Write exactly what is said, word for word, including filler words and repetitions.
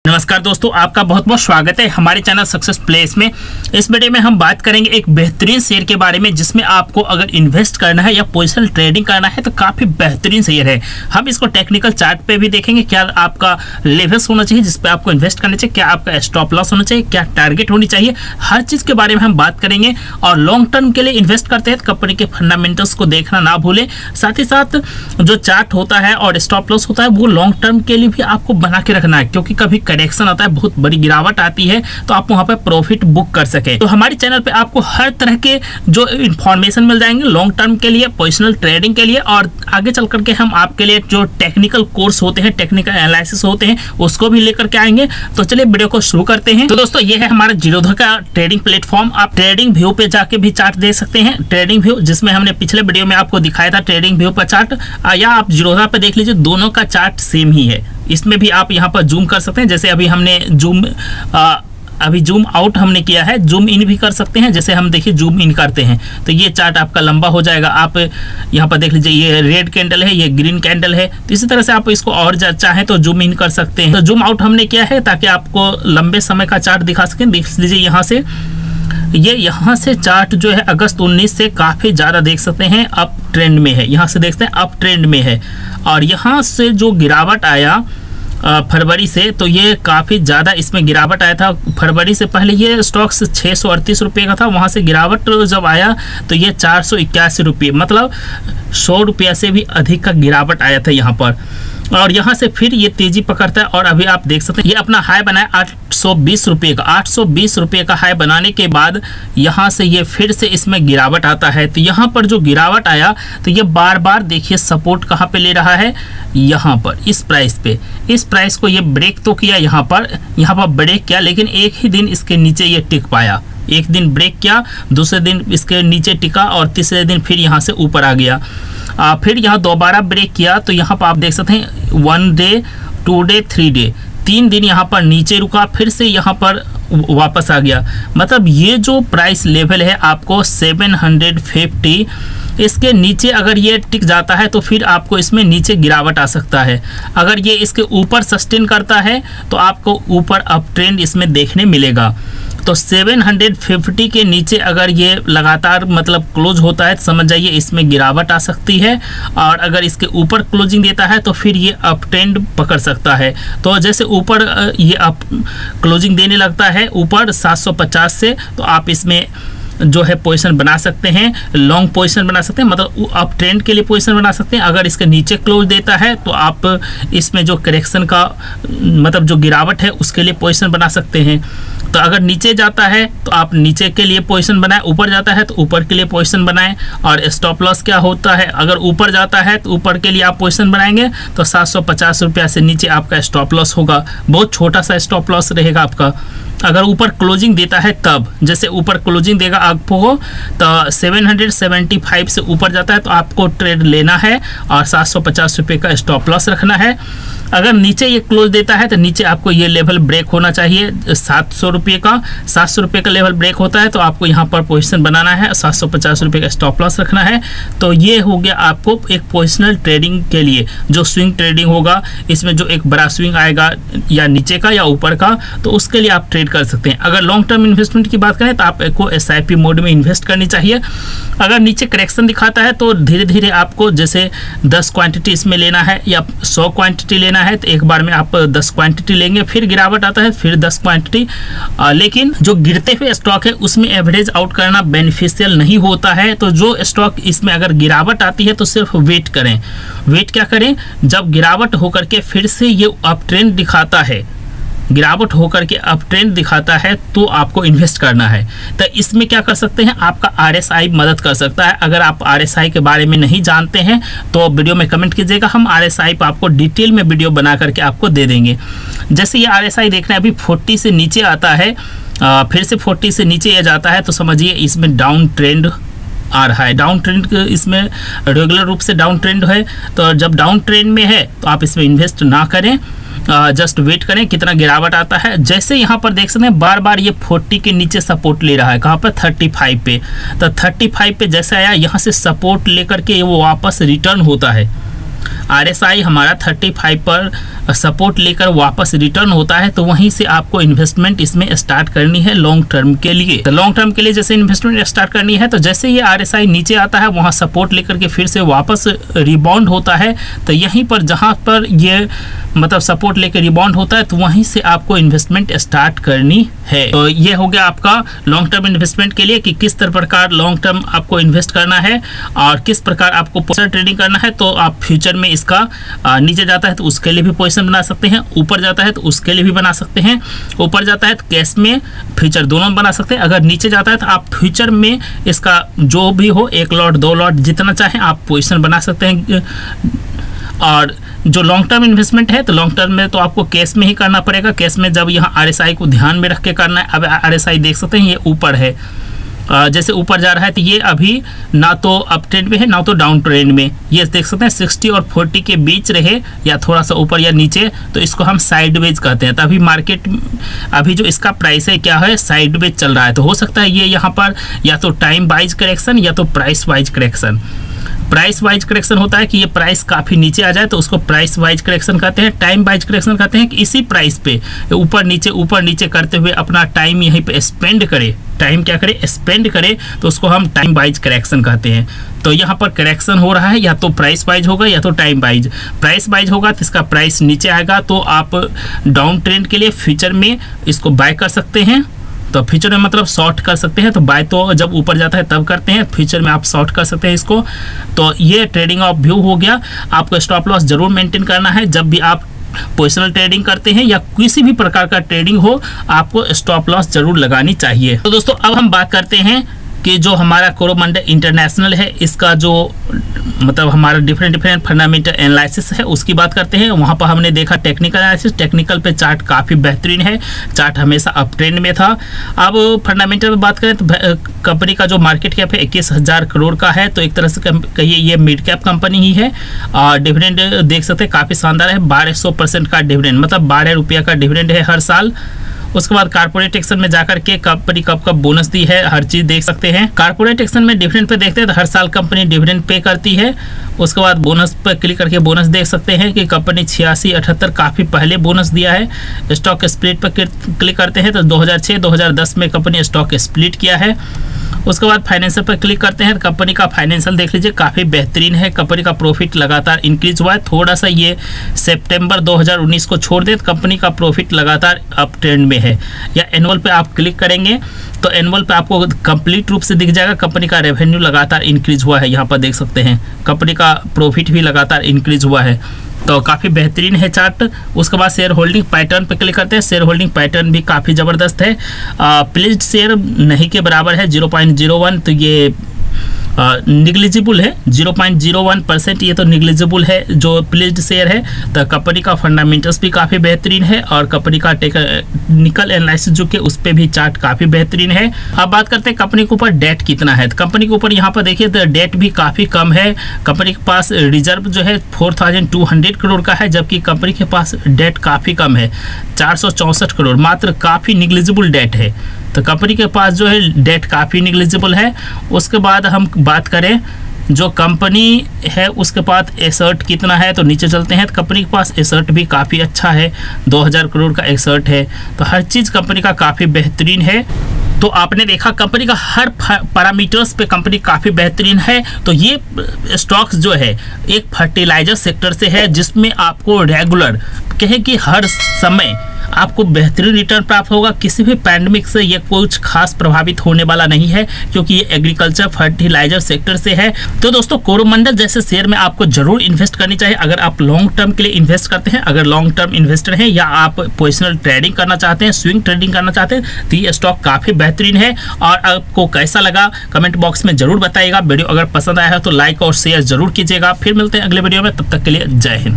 नमस्कार दोस्तों, आपका बहुत बहुत स्वागत है हमारे चैनल सक्सेस प्लेस में। इस वीडियो में हम बात करेंगे एक बेहतरीन शेयर के बारे में जिसमें आपको अगर इन्वेस्ट करना है या पोजिशनल ट्रेडिंग करना है तो काफ़ी बेहतरीन शेयर है। हम इसको टेक्निकल चार्ट पे भी देखेंगे, क्या आपका लेवल्स होना चाहिए जिस पे आपको इन्वेस्ट करना चाहिए, क्या आपका स्टॉप लॉस होना चाहिए, क्या टारगेट होनी चाहिए, हर चीज़ के बारे में हम बात करेंगे। और लॉन्ग टर्म के लिए इन्वेस्ट करते हैं कंपनी के फंडामेंटल्स को देखना ना भूलें। साथ ही साथ जो चार्ट होता है और स्टॉप लॉस होता है वो लॉन्ग टर्म के लिए भी आपको बना के रखना है, क्योंकि कभी करेक्शन आता है, बहुत बड़ी गिरावट आती है तो आप वहां पे प्रॉफिट बुक कर सके। तो हमारे चैनल पे आपको हर तरह के जो इंफॉर्मेशन मिल जाएंगे लॉन्ग टर्म के लिए, पोजिशनल ट्रेडिंग के लिए, और आगे चल करके हम आपके लिए जो टेक्निकल कोर्स होते हैं, टेक्निकल एनालिसिस होते हैं, उसको भी लेकर के आएंगे। तो चलिए वीडियो को शुरू करते हैं। तो दोस्तों ये है हमारा जीरोधा का ट्रेडिंग प्लेटफॉर्म। आप ट्रेडिंग व्यू पे जाके भी चार्ट देख सकते हैं, ट्रेडिंग व्यू जिसमें हमने पिछले वीडियो में आपको दिखाया था ट्रेडिंग व्यू का चार्ट, या आप जीरोधा पे देख लीजिए, दोनों का चार्ट सेम ही है। इसमें भी आप यहाँ पर जूम कर सकते हैं, जैसे अभी हमने जूम आ, अभी जूम आउट हमने किया है, जूम इन भी कर सकते हैं। जैसे हम देखिए जूम इन करते हैं तो ये चार्ट आपका लंबा हो जाएगा। आप यहाँ पर देख लीजिए, ये रेड कैंडल है, ये ग्रीन कैंडल है। तो इसी तरह से आप इसको और चाहें तो जूम इन कर सकते हैं। तो जूम आउट हमने किया है ताकि आपको लंबे समय का चार्ट दिखा सकें। देख लीजिए यहाँ से, ये यहाँ से चार्ट जो है अगस्त उन्नीस से काफ़ी ज़्यादा देख सकते हैं अप ट्रेंड में है। यहाँ से देखते हैं अप ट्रेंड में है, और यहाँ से जो गिरावट आया फरवरी से, तो ये काफ़ी ज़्यादा इसमें गिरावट आया था। फरवरी से पहले ये स्टॉक्स छः सौ अड़तीस रुपये का था, वहाँ से गिरावट जब आया तो ये चार सौ इक्यासी रुपये, मतलब सौ रुपया से भी अधिक का गिरावट आया था यहाँ पर। और यहाँ से फिर ये तेजी पकड़ता है, और अभी आप देख सकते हैं ये अपना हाई बनाया आठ सौ बीस रुपये का। आठ सौ बीस रुपये का हाई बनाने के बाद यहाँ से ये फिर से इसमें गिरावट आता है। तो यहाँ पर जो गिरावट आया तो ये बार बार देखिए सपोर्ट कहाँ पे ले रहा है, यहाँ पर इस प्राइस पे। इस प्राइस को ये ब्रेक तो किया, यहाँ पर यहाँ पर ब्रेक किया, लेकिन एक ही दिन इसके नीचे ये टिक पाया। एक दिन ब्रेक किया, दूसरे दिन इसके नीचे टिका, और तीसरे दिन फिर यहाँ से ऊपर आ गया। आ, फिर यहाँ दोबारा ब्रेक किया, तो यहाँ पर आप देख सकते हैं one day, two day, three day, तीन दिन यहाँ पर नीचे रुका, फिर से यहाँ पर वापस आ गया। मतलब ये जो प्राइस लेवल है आपको सेवन हंड्रेड फिफ्टी, इसके नीचे अगर ये टिक जाता है तो फिर आपको इसमें नीचे गिरावट आ सकता है। अगर ये इसके ऊपर सस्टेन करता है तो आपको ऊपर अप ट्रेंड इसमें देखने मिलेगा। तो सेवन हंड्रेड फिफ्टी के नीचे अगर ये लगातार मतलब क्लोज होता है तो समझ जाइए इसमें गिरावट आ सकती है, और अगर इसके ऊपर क्लोजिंग देता है तो फिर ये अप ट्रेंड पकड़ सकता है। तो जैसे ऊपर ये अप क्लोजिंग देने लगता है ऊपर सात सौ पचास से, तो आप इसमें जो है पोजीशन बना सकते हैं, लॉन्ग पोजीशन बना सकते हैं, मतलब अप ट्रेंड के लिए पोजीशन बना सकते हैं। अगर इसके नीचे क्लोज देता है तो आप इसमें जो करेक्शन का मतलब जो गिरावट है उसके लिए पोजीशन बना सकते हैं। तो अगर नीचे जाता है तो आप नीचे के लिए पोजीशन बनाएं, ऊपर जाता है तो ऊपर के लिए पोजीशन बनाएं। और स्टॉप लॉस क्या होता है, अगर ऊपर जाता है तो ऊपर के लिए आप पोजीशन बनाएंगे तो सात सौ पचास रुपया से नीचे आपका स्टॉप लॉस होगा, बहुत छोटा सा स्टॉप लॉस रहेगा आपका। अगर ऊपर क्लोजिंग देता है तब, जैसे ऊपर क्लोजिंग देगा आपको तो सेवन हंड्रेड सेवेंटी फाइव से ऊपर जाता है तो आपको ट्रेड लेना है और सात सौ पचास रुपये का स्टॉप लॉस रखना है। अगर नीचे ये क्लोज देता है तो नीचे आपको ये लेवल ब्रेक होना चाहिए सात सौ रुपये का। सात सौ रुपये का लेवल ब्रेक होता है तो आपको यहाँ पर पोजीशन बनाना है, सात सौ पचास रुपये का स्टॉप लॉस रखना है। तो ये हो गया आपको एक पोजिशनल ट्रेडिंग के लिए। जो स्विंग ट्रेडिंग होगा, इसमें जो एक बड़ा स्विंग आएगा या नीचे का या ऊपर का, तो उसके लिए आप ट्रेड कर सकते हैं। अगर लॉन्ग टर्म इन्वेस्टमेंट की बात करें तो आपको एस आई पी मोड में इन्वेस्ट करनी चाहिए। अगर नीचे करेक्शन दिखाता है तो धीरे धीरे आपको जैसे दस क्वांटिटी इसमें लेना है या सौ क्वांटिटी लेना है, तो एक बार में आप दस क्वांटिटी लेंगे, फिर गिरावट आता है फिर दस क्वांटिटी। लेकिन जो गिरते हुए स्टॉक है उसमें एवरेज आउट करना बेनिफिशियल नहीं होता है। तो जो स्टॉक इसमें अगर गिरावट आती है तो सिर्फ वेट करें। वेट क्या करें, जब गिरावट होकर के फिर से ये अप ट्रेंड दिखाता है, गिरावट होकर के अप ट्रेंड दिखाता है तो आपको इन्वेस्ट करना है। तो इसमें क्या कर सकते हैं, आपका आर एस आई मदद कर सकता है। अगर आप आर एस आई के बारे में नहीं जानते हैं तो वीडियो में कमेंट कीजिएगा, हम आर एस आई पर आपको डिटेल में वीडियो बना करके आपको दे देंगे। जैसे ये आर एस आई देखना है, अभी चालीस से नीचे आता है, आ, फिर से चालीस से नीचे ये जाता है तो समझिए इसमें डाउन ट्रेंड आ रहा है। डाउन ट्रेंड इसमें रेगुलर रूप से डाउन ट्रेंड है। तो जब डाउन ट्रेंड में है तो आप इसमें इन्वेस्ट ना करें, जस्ट वेट करें कितना गिरावट आता है। जैसे यहाँ पर देख सकते हैं बार बार ये चालीस के नीचे सपोर्ट ले रहा है, कहाँ पर पैंतीस पे। तो पैंतीस पे जैसे आया यहाँ से सपोर्ट लेकर के वो वापस रिटर्न होता है। आरएसआई हमारा पैंतीस पर सपोर्ट लेकर वापस रिटर्न होता है तो वहीं से आपको इन्वेस्टमेंट इसमें स्टार्ट करनी है लॉन्ग टर्म के लिए। तो लॉन्ग टर्म के लिए जैसे इन्वेस्टमेंट स्टार्ट करनी है तो जैसे ये आरएसआई नीचे आता है वहां सपोर्ट लेकर के फिर से वापस रिबाउंड होता है, तो यहीं पर जहां पर ये मतलब सपोर्ट लेकर रिबाउंड होता है तो वहीं से आपको इन्वेस्टमेंट स्टार्ट करनी है। तो ये हो गया आपका लॉन्ग टर्म इन्वेस्टमेंट के लिए कि किस प्रकार लॉन्ग टर्म आपको इन्वेस्ट करना है और किस प्रकार आपको पोजिशन ट्रेडिंग करना है। तो आप फ्यूचर में इसका नीचे जाता है तो उसके लिए भी पोजिशन बना सकते हैं, ऊपर जाता है तो उसके लिए भी बना सकते हैं, ऊपर जाता है तो कैश में फ्यूचर दोनों बना सकते हैं, अगर नीचे जाता है तो आप फ्यूचर में इसका जो भी हो एक लॉट दो लॉट जितना चाहें आप पोजिशन बना सकते हैं। और जो लॉन्ग टर्म इन्वेस्टमेंट है तो लॉन्ग टर्म में तो आपको कैश में ही करना पड़ेगा। कैश में जब यहाँ आरएसआई को ध्यान में रख के करना है, अब आरएसआई देख सकते हैं ये ऊपर है, जैसे ऊपर जा रहा है तो ये अभी ना तो अप ट्रेंड में है ना तो डाउन ट्रेंड में, ये देख सकते हैं साठ और चालीस के बीच रहे या थोड़ा सा ऊपर या नीचे तो इसको हम साइडवेज कहते हैं। तो अभी मार्केट अभी जो इसका प्राइस है क्या है साइडवेज चल रहा है, तो हो सकता है ये यहाँ पर या तो टाइम वाइज करेक्शन या तो price wise correction. Price wise correction होता है कि ये प्राइस काफ़ी नीचे आ जाए तो उसको प्राइस वाइज करेक्शन कहते हैं। टाइम वाइज करेक्शन कहते हैं कि इसी प्राइस पे ऊपर नीचे ऊपर नीचे करते हुए अपना टाइम यहीं पे स्पेंड करे, टाइम क्या करे स्पेंड करे तो उसको हम टाइम वाइज करेक्शन कहते हैं। तो यहाँ पर करेक्शन हो रहा है या तो प्राइस वाइज होगा या तो टाइम वाइज। प्राइस वाइज होगा तो इसका प्राइस नीचे आएगा तो आप डाउन ट्रेंड के लिए फ्यूचर में इसको बाय कर सकते हैं। तो फ्यूचर में मतलब शॉर्ट कर सकते हैं, तो बाय तो जब ऊपर जाता है तब करते हैं, फ्यूचर में आप शॉर्ट कर सकते हैं इसको। तो ये ट्रेडिंग ऑफ व्यू हो गया। आपको स्टॉप लॉस जरूर मेंटेन करना है जब भी आप पोजिशनल ट्रेडिंग करते हैं या किसी भी प्रकार का ट्रेडिंग हो, आपको स्टॉप लॉस जरूर लगानी चाहिए। तो दोस्तों अब हम बात करते हैं कि जो हमारा कोरोमंडल इंटरनेशनल है इसका जो मतलब हमारा डिफरेंट डिफरेंट फंडामेंटल एनालिसिस है उसकी बात करते हैं। वहाँ पर हमने देखा टेक्निकल एनालिसिस, टेक्निकल पे चार्ट काफ़ी बेहतरीन है, चार्ट हमेशा अप ट्रेंड में था। अब फंडामेंटल में बात करें तो कंपनी का जो मार्केट कैप है इक्कीस हज़ार करोड़ का है, तो एक तरह से कहिए ये मिड कैप कंपनी ही है। और डिविडेंड देख सकते हैं काफ़ी शानदार है, बारह सौ परसेंट का डिविडेंड मतलब बारह रुपया का डिविडेंड है हर साल। उसके बाद कारपोरेट एक्शन में जाकर के कंपनी कब कब बोनस दी है हर चीज देख सकते हैं। कारपोरेट एक्शन में डिविडेंड पे देखते हैं तो हर साल कंपनी डिविडेंड पे करती है। उसके बाद बोनस पर क्लिक करके बोनस देख सकते हैं कि कंपनी छियासी अठहत्तर काफ़ी पहले बोनस दिया है। स्टॉक स्प्लिट पर क्लिक करते हैं तो दो हज़ार छह दो हज़ार दस में कंपनी स्टॉक स्प्लिट किया है। उसके बाद फाइनेंशियल पर क्लिक करते हैं तो कंपनी का फाइनेंशियल देख लीजिए काफ़ी बेहतरीन है, कंपनी का प्रॉफिट लगातार इंक्रीज हुआ है। थोड़ा सा ये सितंबर दो हज़ार उन्नीस को छोड़ दे तो कंपनी का प्रॉफिट लगातार अप ट्रेंड में है। या एनुअल पे आप क्लिक करेंगे तो एनुअल पे आपको कंप्लीट रूप से दिख जाएगा कंपनी का रेवेन्यू लगातार इंक्रीज हुआ है। यहाँ पर देख सकते हैं कंपनी का प्रॉफिट भी लगातार इंक्रीज हुआ है, तो काफ़ी बेहतरीन है चार्ट। उसके बाद शेयर होल्डिंग पैटर्न पे क्लिक करते हैं, शेयर होल्डिंग पैटर्न भी काफ़ी ज़बरदस्त है। प्लीज शेयर नहीं के बराबर है जीरो पॉइंट जीरो वन, तो ये निग्लिजिबल है zero point zero one percent, ये तो निग्लिजिबल है जो प्लेज्ड शेयर है। तो कंपनी का फंडामेंटल्स भी काफ़ी बेहतरीन है और कंपनी का टेक्निकल एनालिसिस जो कि उस पर भी चार्ट काफ़ी बेहतरीन है। अब बात करते हैं कंपनी के ऊपर डेट कितना है, तो कंपनी के ऊपर यहाँ पर देखिए तो डेट भी काफ़ी कम है। कंपनी के पास रिजर्व जो है four thousand two hundred crore का है, जबकि कंपनी के पास डेट काफ़ी कम है चार सौ चौंसठ करोड़, मात्र काफ़ी निग्लिजिबल डेट है। तो कंपनी के पास जो है डेट काफ़ी निग्लिजिबल है। उसके बाद हम बात करें जो कंपनी है उसके पास एसेट कितना है, तो नीचे चलते हैं तो कंपनी के पास एसेट भी काफ़ी अच्छा है, दो हज़ार करोड़ का एसेट है। तो हर चीज़ कंपनी का काफ़ी बेहतरीन है। तो आपने देखा कंपनी का हर पैरामीटर्स पे कंपनी काफ़ी बेहतरीन है। तो ये स्टॉक्स जो है एक फर्टिलाइजर सेक्टर से है जिसमें आपको रेगुलर कहे कि हर समय आपको बेहतरीन रिटर्न प्राप्त होगा। किसी भी पैंडमिक से ये कुछ खास प्रभावित होने वाला नहीं है क्योंकि ये एग्रीकल्चर फर्टिलाइजर सेक्टर से है। तो दोस्तों कोरोमंडल जैसे शेयर में आपको जरूर इन्वेस्ट करनी चाहिए अगर आप लॉन्ग टर्म के लिए इन्वेस्ट करते हैं। अगर लॉन्ग टर्म इन्वेस्टर हैं या आप पोजिशनल ट्रेडिंग करना चाहते हैं, स्विंग ट्रेडिंग करना चाहते हैं, तो ये स्टॉक काफ़ी बेहतरीन है। और आपको कैसा लगा कमेंट बॉक्स में जरूर बताइएगा। वीडियो अगर पसंद आया है तो लाइक और शेयर जरूर कीजिएगा। फिर मिलते हैं अगले वीडियो में, तब तक के लिए जय हिंद।